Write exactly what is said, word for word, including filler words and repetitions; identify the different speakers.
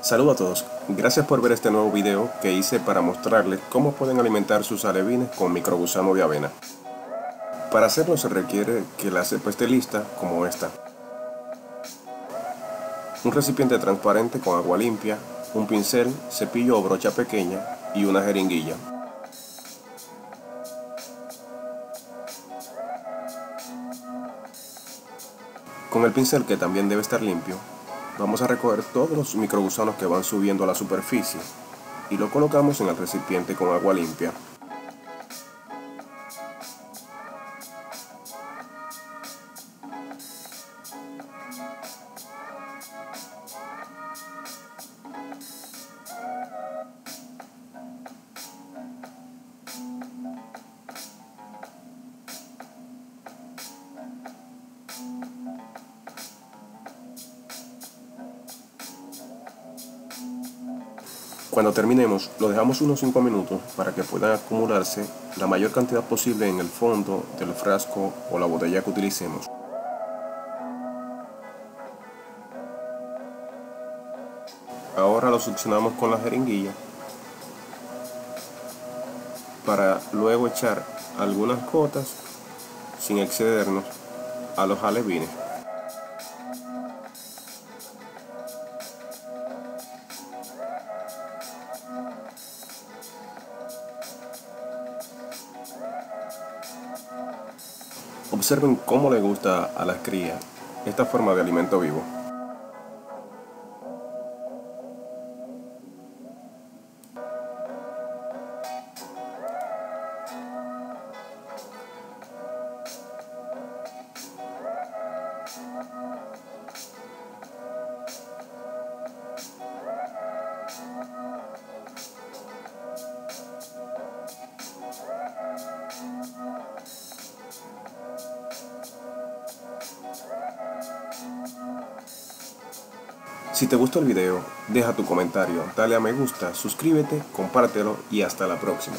Speaker 1: Saludos a todos, gracias por ver este nuevo video que hice para mostrarles cómo pueden alimentar sus alevines con microgusano de avena. Para hacerlo se requiere que la cepa esté lista como esta. Un recipiente transparente con agua limpia, un pincel, cepillo o brocha pequeña y una jeringuilla. Con el pincel, que también debe estar limpio, vamos a recoger todos los microgusanos que van subiendo a la superficie y lo colocamos en el recipiente con agua limpia. Cuando terminemos, lo dejamos unos cinco minutos para que puedan acumularse la mayor cantidad posible en el fondo del frasco o la botella que utilicemos. Ahora lo succionamos con la jeringuilla para luego echar algunas gotas sin excedernos a los alevines. Observen cómo le gusta a las crías esta forma de alimento vivo. Si te gustó el video, deja tu comentario, dale a me gusta, suscríbete, compártelo y hasta la próxima.